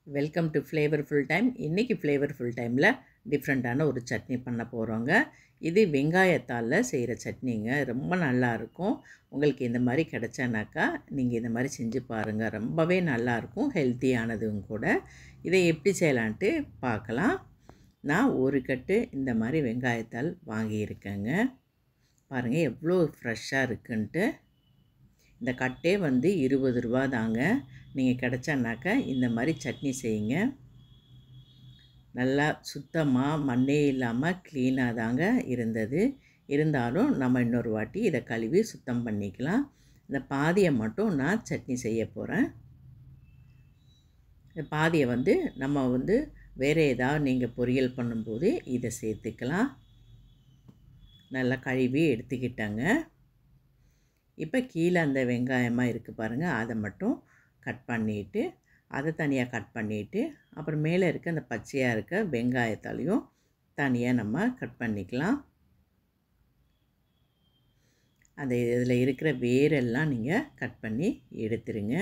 Welcome to flavourful time. இன்றைக்கி flavourful டைமில் டிஃப்ரெண்ட்டான ஒரு சட்னி பண்ண போகிறோங்க. இது வெங்காயத்தால் செய்கிற சட்னிங்க. ரொம்ப நல்லாயிருக்கும். உங்களுக்கு இந்த மாதிரி கிடச்சானாக்கா நீங்கள் இந்த மாதிரி செஞ்சு பாருங்கள். ரொம்பவே நல்லாயிருக்கும், ஹெல்த்தியானதும் கூட. இதை எப்படி செய்யலான்ட்டு பார்க்கலாம். நான் ஒரு கட்டு இந்த மாதிரி வெங்காயத்தால் வாங்கியிருக்கேங்க. பாருங்கள் எவ்வளோ ஃப்ரெஷ்ஷாக இருக்குன்ட்டு. இந்த கட்டே வந்து 20 ரூபா தாங்க. நீங்கள் கிடச்சானாக்கா இந்த மாதிரி சட்னி செய்யுங்க. நல்லா சுத்தமாக மண்ணே இல்லாமல் க்ளீனாக தாங்க இருந்தது. இருந்தாலும் நம்ம இன்னொரு வாட்டி இதை கழுவி சுத்தம் பண்ணிக்கலாம். இந்த பாதியை மட்டும் நான் சட்னி செய்ய போகிறேன். இந்த பாதியை வந்து நம்ம வந்து வேறு ஏதாவது நீங்கள் பொரியல் பண்ணும்போது இதை சேர்த்துக்கலாம். நல்லா கழுவி எடுத்துக்கிட்டாங்க. இப்போ கீழே அந்த வெங்காயமாக இருக்குது பாருங்கள், அதை மட்டும் கட் பண்ணிவிட்டு அதை தனியாக கட் பண்ணிவிட்டு அப்புறம் மேலே இருக்க அந்த பச்சையாக இருக்க வெங்காயத்தாலையும் தனியாக நம்ம கட் பண்ணிக்கலாம். அந்த இதில் இருக்கிற வேரெல்லாம் நீங்கள் கட் பண்ணி எடுத்துருங்க.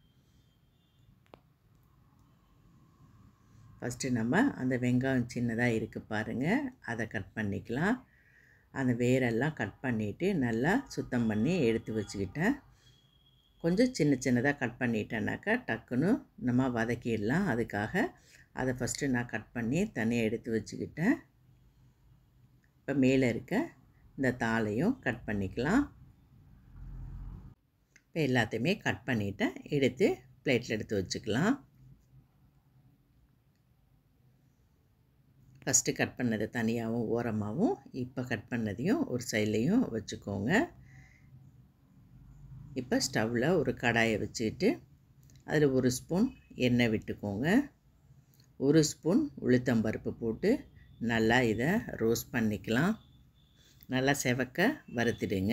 ஃபஸ்ட்டு நம்ம அந்த வெங்காயம் சின்னதாக இருக்குது பாருங்கள், அதை கட் பண்ணிக்கலாம். அந்த வேரெல்லாம் கட் பண்ணிவிட்டு நல்லா சுத்தம் பண்ணி எடுத்து வச்சுக்கிட்டேன். கொஞ்சம் சின்ன சின்னதாக கட் பண்ணிட்டேன்னாக்கா டக்குன்னு நம்ம வதக்கிடலாம். அதுக்காக அதை ஃபஸ்ட்டு நான் கட் பண்ணி தனியாக எடுத்து வச்சுக்கிட்டேன். இப்போ மேலே இருக்க இந்த தாளையும் கட் பண்ணிக்கலாம். இப்போ எல்லாத்தையுமே கட் பண்ணிவிட்டேன், எடுத்து பிளேட்டில் எடுத்து வச்சுக்கலாம். ஃபஸ்ட்டு கட் பண்ணதை தனியாகவும் ஓரமாகவும், இப்போ கட் பண்ணதையும் ஒரு சைட்லேயும் வச்சுக்கோங்க. இப்போ ஸ்டவ்வில் ஒரு கடாயை வச்சுக்கிட்டு அதில் 1 ஸ்பூன் எண்ணெய் விட்டுக்கோங்க. 1 ஸ்பூன் உளுத்தம்பருப்பு போட்டு நல்லா இதை ரோஸ்ட் பண்ணிக்கலாம். நல்லா செவக்க வறுத்துடுங்க.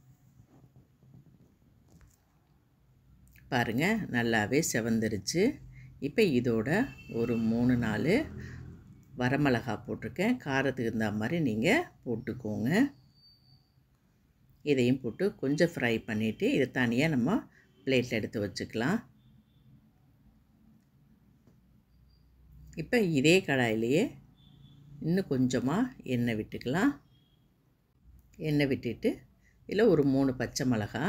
பாருங்கள் நல்லாவே செவந்துருச்சு. இப்போ இதோட ஒரு 3-4 வரமிளகா போட்டிருக்கேன். காரத்துக்கு தகுந்த மாதிரி நீங்கள் போட்டுக்கோங்க. இதையும் போட்டு கொஞ்சம் ஃப்ரை பண்ணிவிட்டு இதை தனியாக நம்ம பிளேட்டில் எடுத்து வச்சுக்கலாம். இப்போ இதே கடாயிலேயே இன்னும் கொஞ்சமாக எண்ணெய் விட்டுக்கலாம். எண்ணெய் விட்டுட்டு இதில் ஒரு 3 பச்சை மிளகா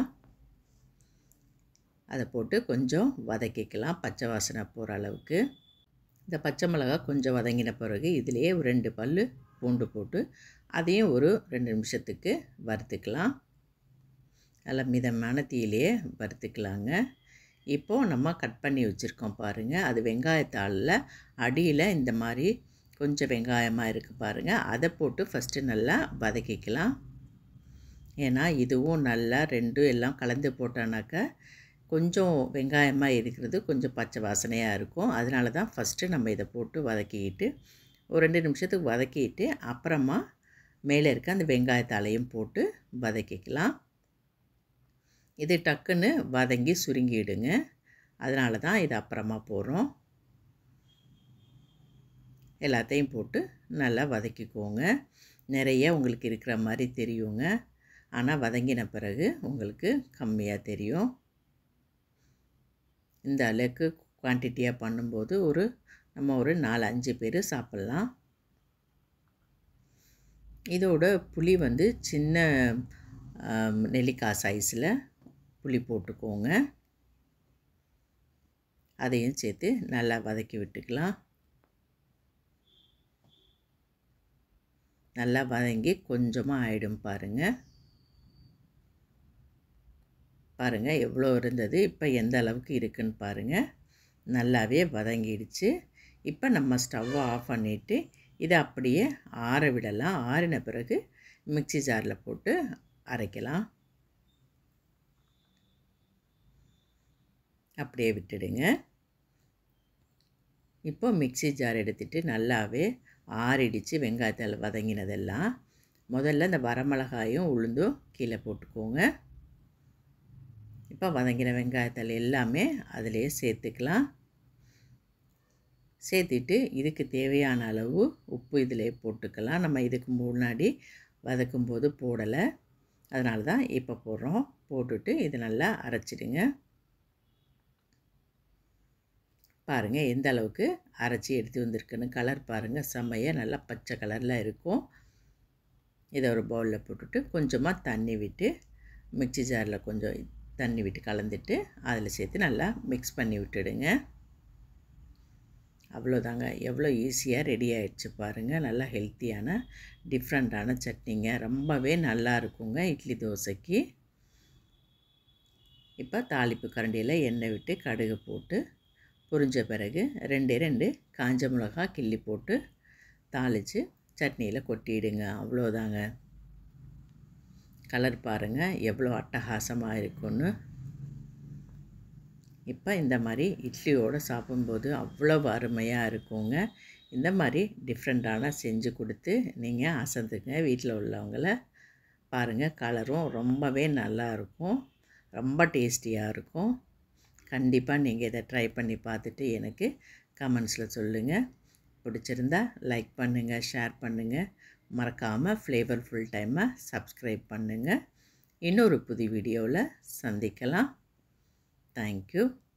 அதை போட்டு கொஞ்சம் வதக்கிக்கலாம், பச்சை வாசனை போகிற அளவுக்கு. இந்த பச்சை மிளகா கொஞ்சம் வதங்கின பிறகு இதிலேயே ஒரு 2 பல் பூண்டு போட்டு அதையும் ஒரு 2 நிமிஷத்துக்கு வறுத்துக்கலாம். நல்லா மிதமான தீயிலேயே வறுத்துக்கலாங்க. இப்போது நம்ம கட் பண்ணி வச்சுருக்கோம் பாருங்கள், அது வெங்காயத்தாளில் அடியில் இந்த மாதிரி கொஞ்சம் வெங்காயமாக இருக்குது பாருங்கள், அதை போட்டு ஃபஸ்ட்டு நல்லா வதக்கிக்கலாம். ஏன்னா இதுவும் நல்லா ரெண்டும் எல்லாம் கலந்து போட்டோன்னாக்கா கொஞ்சம் வெங்காயமாக இருக்கிறது கொஞ்சம் பச்சை வாசனையாக இருக்கும். அதனால தான் ஃபஸ்ட்டு நம்ம இதை போட்டு வதக்கிக்கிட்டு ஒரு 2 நிமிஷத்துக்கு வதக்கிட்டு அப்புறமா மேலே இருக்க அந்த வெங்காயத்தாலையும் போட்டு வதக்கிக்கலாம். இது டக்குன்னு வதங்கி சுருங்கிடுங்க. அதனால தான் இது அப்புறமா போடுறோம். எல்லாத்தையும் போட்டு நல்லா வதக்கிக்கோங்க. நிறைய உங்களுக்கு இருக்கிற மாதிரி தெரியுங்க, ஆனால் வதங்கின பிறகு உங்களுக்கு கம்மியாக தெரியும். இந்த அளவுக்கு குவான்டிட்டியாக பண்ணும்போது நம்ம ஒரு 4-5 பேர் சாப்பிட்லாம். இதோட புளி வந்து சின்ன நெல்லிக்காய் சைஸில் புளி போட்டுக்கோங்க. அதையும் சேர்த்து நல்லா வதக்கி விட்டுக்கலாம். நல்லா வதங்கி கொஞ்சமாக ஆகிடும் பாருங்கள். பாருங்கள் எவ்வளோ இருந்தது, இப்போ எந்த அளவுக்கு இருக்குன்னு பாருங்கள். நல்லாவே வதங்கிடுச்சு. இப்போ நம்ம ஸ்டவ்வை ஆஃப் பண்ணிவிட்டு இதை அப்படியே ஆற விடலாம். ஆறின பிறகு மிக்ஸி ஜாரில் போட்டு அரைக்கலாம். அப்படியே விட்டுடுங்க. இப்போ மிக்ஸி ஜார் எடுத்துகிட்டு நல்லாவே ஆறிடுச்சு வெங்காயத்தில் வதங்கினதெல்லாம். முதல்ல இந்த வரமிளகாயும் உளுந்தும் கீழே போட்டுக்கோங்க. இப்போ வதங்கின வெங்காயத்தில் எல்லாமே அதிலே சேர்த்துக்கலாம். சேர்த்துட்டு இதுக்கு தேவையான அளவு உப்பு இதிலே போட்டுக்கலாம். நம்ம இதுக்கு முன்னாடி வதக்கும்போது போடலை, அதனால தான் இப்போ போடுறோம். போட்டுட்டு இது நல்லா அரைச்சிடுங்க. பாருங்கள் எந்த அளவுக்கு அரைச்சி எடுத்து வந்திருக்குன்னு. கலர் பாருங்கள் செம்மையாக நல்லா பச்சை கலரில் இருக்கும். இதை ஒரு பவுலில் போட்டுட்டு கொஞ்சமாக தண்ணி விட்டு மிக்ஸி ஜாரில் கொஞ்சம் தண்ணி விட்டு கலந்துட்டு அதில் சேர்த்து நல்லா மிக்ஸ் பண்ணி விட்டுடுங்க. அவ்வளோதாங்க. எவ்வளோ ஈஸியாக ரெடி ஆகிடுச்சு பாருங்கள். நல்லா ஹெல்த்தியான டிஃப்ரெண்ட்டான சட்னிங்க. ரொம்பவே நல்லா இருக்குங்க இட்லி தோசைக்கு. இப்போ தாளிப்பு கரண்டியில் எண்ணெய் விட்டு கடுகு போட்டு பொரிஞ்ச பிறகு 2 காஞ்ச மிளகா கிள்ளி போட்டு தாளித்து சட்னியில் கொட்டிடுங்க. அவ்வளோதாங்க. கலர் பாருங்கள் எவ்வளோ அட்டகாசமாக இருக்குன்னு. இப்போ இந்த மாதிரி இட்லியோடு சாப்பிடும்போது அவ்வளோ அருமையாக இருக்குங்க. இந்த மாதிரி டிஃப்ரெண்ட்டான செஞ்சு கொடுத்து நீங்கள் அசந்துங்க வீட்டில் உள்ளவங்கள. பாருங்கள் கலரும் ரொம்பவே நல்லா இருக்கும். ரொம்ப டேஸ்டியாக இருக்கும். கண்டிப்பாக நீங்கள் இதை ட்ரை பண்ணி பார்த்துட்டு எனக்கு கமெண்ட்ஸில் சொல்லுங்கள். பிடிச்சிருந்தா லைக் பண்ணுங்கள், ஷேர் பண்ணுங்கள். மறக்காமல் ஃப்ளேவர்ஃபுல் டைமை சப்ஸ்கிரைப் பண்ணுங்கள். இன்னொரு புது வீடியோவில் சந்திக்கலாம். தேங்க்யூ.